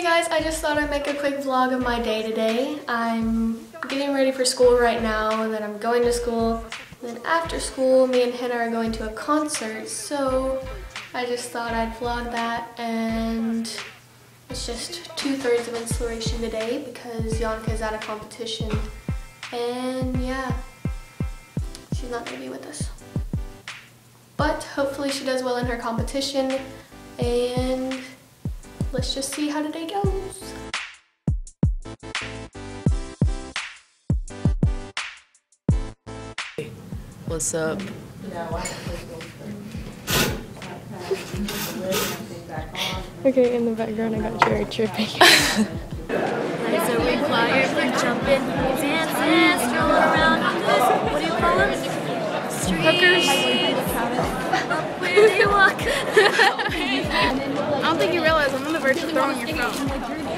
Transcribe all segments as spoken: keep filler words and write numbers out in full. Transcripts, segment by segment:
guys, I just thought I'd make a quick vlog of my day today. I'm getting ready for school right now, and then I'm going to school. And then after school, me and Hannah are going to a concert, so I just thought I'd vlog that. And it's just two-thirds of Insliration today because Yanica is at a competition. And yeah, she's not going to be with us. But hopefully she does well in her competition, and let's just see how today goes. What's up? Okay, in the background I got Jared tripping. Legs are required for jumping, dancing, strolling around on this, what do you call them? Streets. Up where they walk. I don't think you realize I'm on the verge of throwing your phone.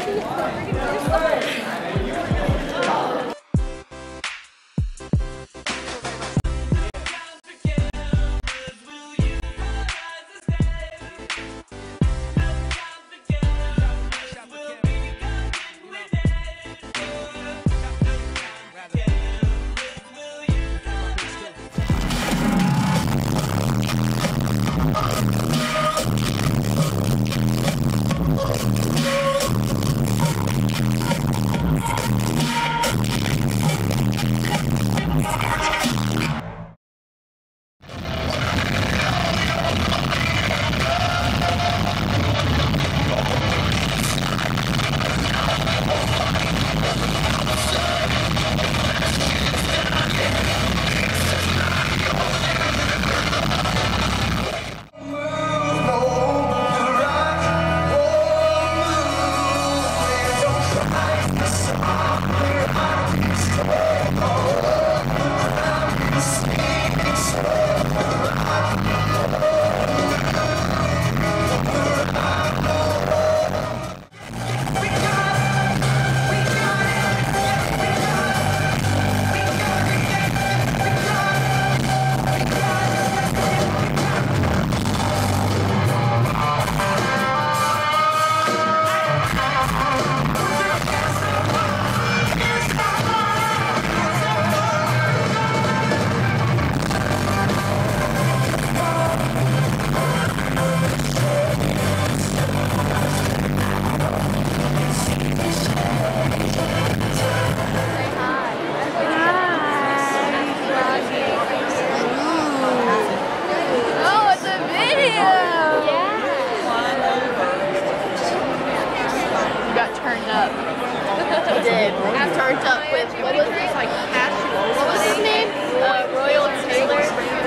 He did. I turned up with, what was this, like cashew? What was his name? Uh, Royal Taylor.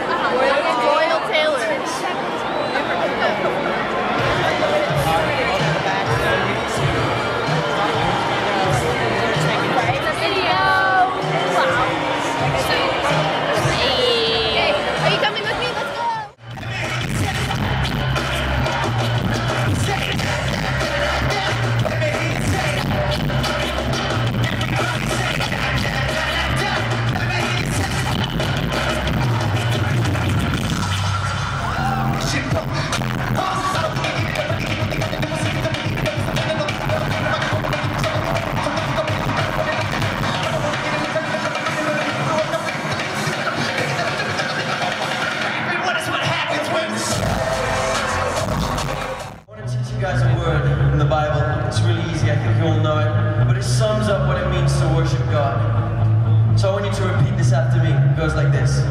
Royal, Royal Taylor. In the Bible, it's really easy, I think you all know it, but it sums up what it means to worship God. So I want you to repeat this after me. It goes like this.